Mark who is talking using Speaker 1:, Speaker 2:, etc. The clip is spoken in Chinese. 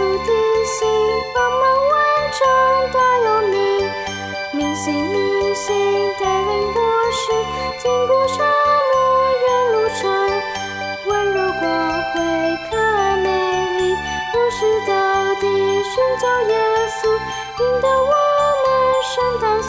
Speaker 1: 提醒，茫茫万丈大有你。明星明星带领博士，经过沙漠远路程，温柔光辉可爱美丽，不是到底寻找耶稣，引导我们圣诞。